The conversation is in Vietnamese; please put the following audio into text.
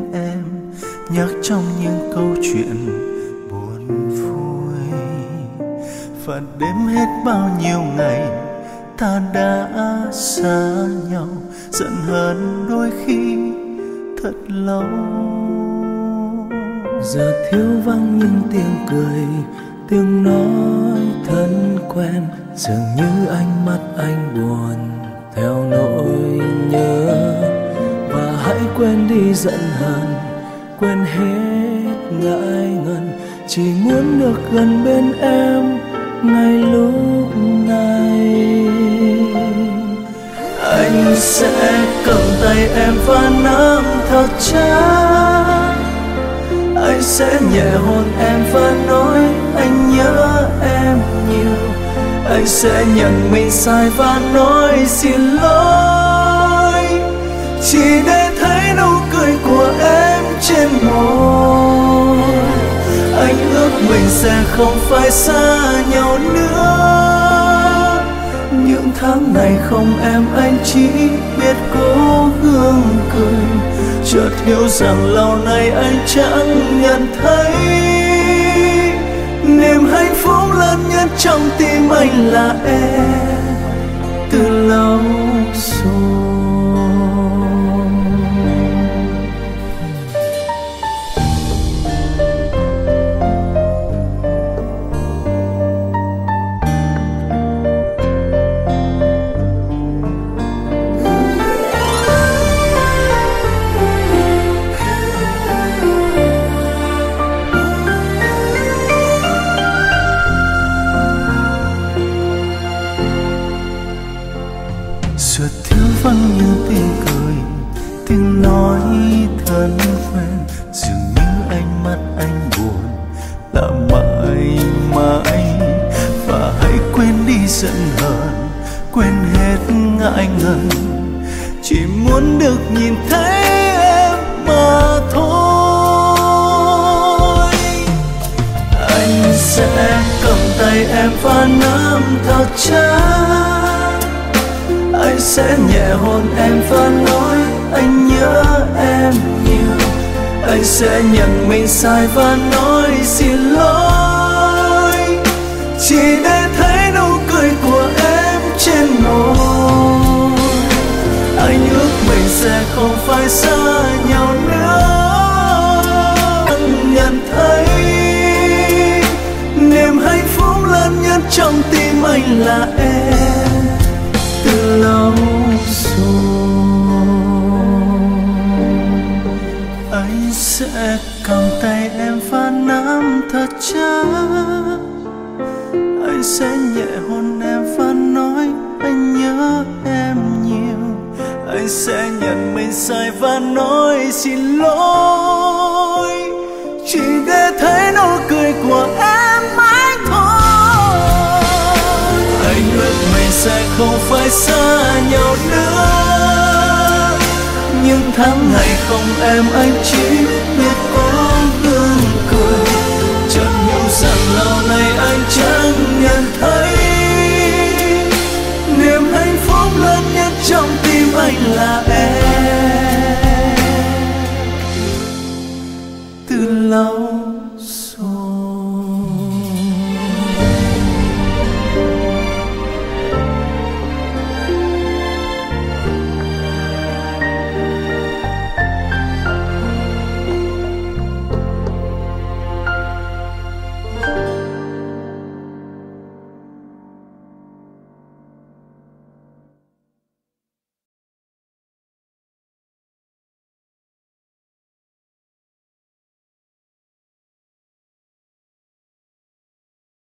em, nhắc trong những câu chuyện buồn vui. Và đếm hết bao nhiêu ngày ta đã xa nhau, giận hờn đôi khi thật lâu. Giờ thiếu vắng những tiếng cười, tiếng nói thân quen, dường như ánh mắt anh buồn theo nỗi nhớ. Và hãy quên đi giận hờn, quên hết ngại ngần, chỉ muốn được gần bên em ngay lúc này. Anh sẽ cầm tay em và nắm thật chặt, anh sẽ nhẹ hôn em và nói anh nhớ em nhiều. Anh sẽ nhận mình sai và nói xin lỗi, chỉ để thấy nụ cười của em trên môi. Anh ước mình sẽ không phải xa nhau nữa. Những tháng này không em, anh chỉ biết cố gắng cười, chợt hiểu rằng lâu nay anh chẳng nhận thấy niềm hạnh phúc lớn nhất trong tim anh là em từ lâu rồi. Giờ thiếu vắng như tiếng cười, tiếng nói thân quen, dường như ánh mắt anh buồn là mãi mãi. Và hãy quên đi giận hờn, quên hết ngại ngần, chỉ muốn được nhìn thấy em mà thôi. Anh sẽ cầm tay em và nắm thật chặt, anh sẽ nhẹ hôn em và nói anh nhớ em nhiều. Anh sẽ nhận mình sai và nói xin lỗi, chỉ để thấy nụ cười của em trên môi. Anh ước mình sẽ không phải xa nhau nữa. Anh nhận thấy niềm hạnh phúc lớn nhất trong tim anh là em từ lâu rồi. Anh sẽ cầm tay em và nắm thật chặt, anh sẽ nhẹ hôn em và nói anh nhớ em nhiều. Anh sẽ nhận mình sai và nói xin lỗi, chỉ để thấy nụ cười của em mãi thôi. Anh ước mình sẽ không phải xa nhau nữa. Những tháng ngày không em, anh chỉ biết cố gắng cười, chợt hiểu rằng lâu nay anh chẳng nhận thấy niềm hạnh phúc lớn nhất trong tim anh là em